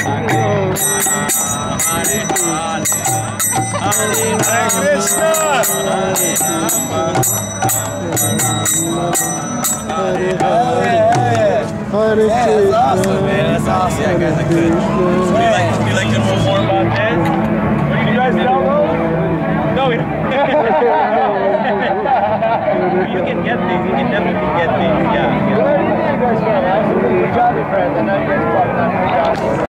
Krishna. That's awesome, man. That's awesome. Yeah, guys, I could. Would you like to know more about that? What you guys download? No, we don't. You can get things. You can definitely get things. Yeah. Good job, my friends. I know you guys probably not.